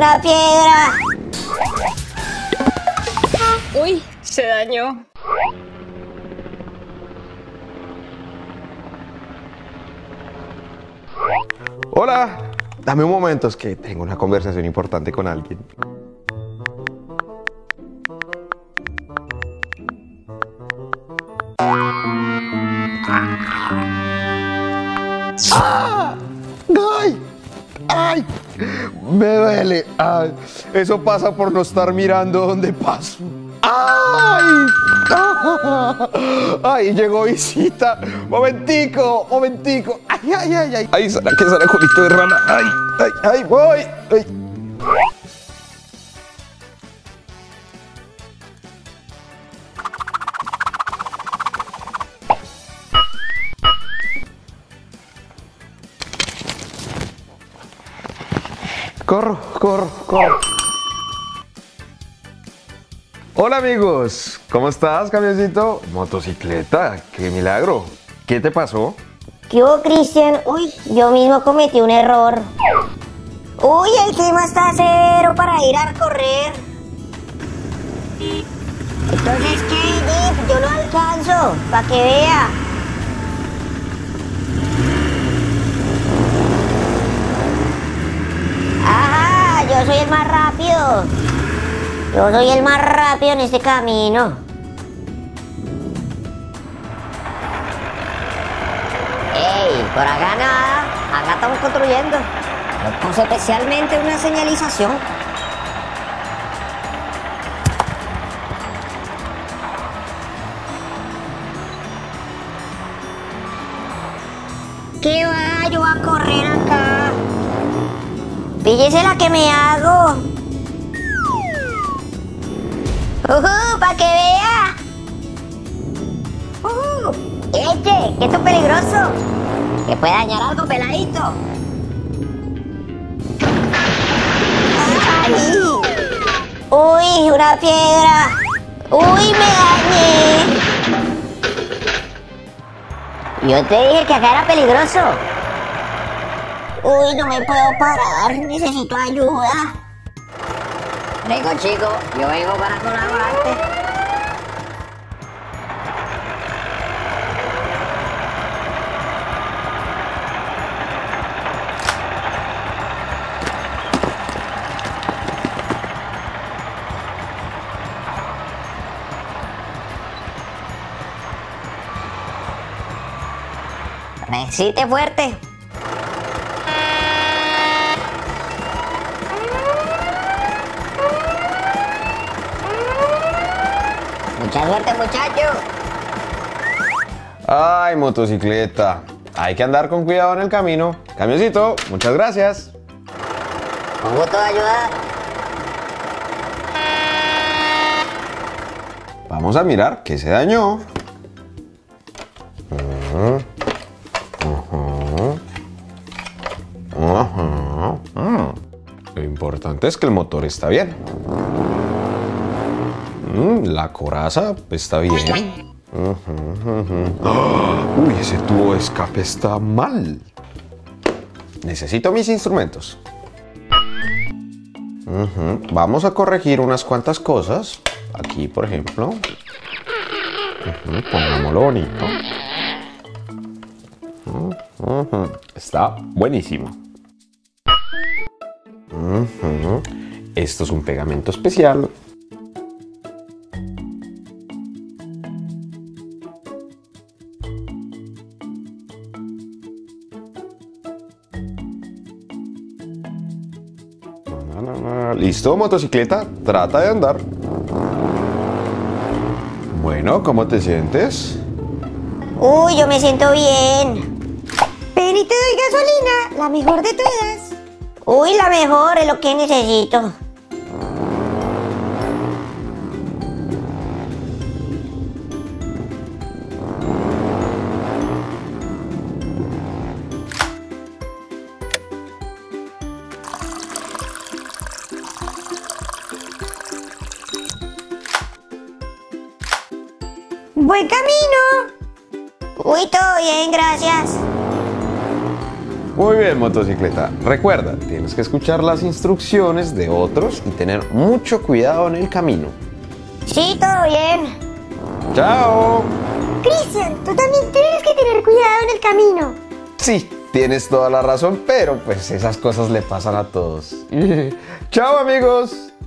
una piedra! Uy, se dañó. Hola, dame un momento, es que tengo una conversación importante con alguien. ¡Ah! ¡Ay! ¡Ay! Me duele. Ay, eso pasa por no estar mirando dónde paso. ¡Ay! ¡Ay! Llegó visita. Momentico, momentico. ¡Ay, ay, ay, ay! ¡Ay, ¿será que será culito de rana? ¡Ay, ay, ay! ¡Voy! ¡Ay! Corro, corro, corro. Hola amigos, ¿cómo estás, camioncito? Motocicleta, qué milagro. ¿Qué te pasó? ¿Qué hubo, Cristian? Uy, yo mismo cometí un error. Uy, el clima está severo para ir a correr. Entonces, ¿qué, Jeep? Yo no alcanzo, para que vea. Ajá, yo soy el más rápido. Yo soy el más rápido en este camino. ¡Ey! Por acá nada. Acá estamos construyendo. Yo puse especialmente una señalización. ¿Qué va? Yo voy a correr acá. Píllese la que me hago. ¡Para que vea! ¡Eche! ¡Que esto es peligroso! ¡Que puede dañar algo, peladito! ¡Ay! ¡Uy! ¡Una piedra! ¡Uy! ¡Me dañé! Yo te dije que acá era peligroso. ¡Uy! No me puedo parar. Necesito ayuda. Vengo, chico, yo vengo para colaborarte. Resiste fuerte. Mucha suerte, muchacho. Ay, motocicleta. Hay que andar con cuidado en el camino. Camioncito, muchas gracias. Con gusto de ayudar. Vamos a mirar qué se dañó. Lo importante es que el motor está bien. La coraza está bien. Uy, ese tubo de escape está mal. Necesito mis instrumentos. Vamos a corregir unas cuantas cosas. Aquí, por ejemplo. Pongámoslo bonito. Está buenísimo. Esto es un pegamento especial. Listo, motocicleta, trata de andar. Bueno, ¿cómo te sientes? Uy, yo me siento bien. Ven y te doy gasolina, la mejor de todas. Uy, la mejor es lo que necesito. ¡Buen camino! Uy, todo bien, gracias. Muy bien, motocicleta. Recuerda, tienes que escuchar las instrucciones de otros y tener mucho cuidado en el camino. Sí, todo bien. ¡Chao! Cristian, tú también tienes que tener cuidado en el camino. Sí, tienes toda la razón, pero pues esas cosas le pasan a todos. ¡Chao, amigos!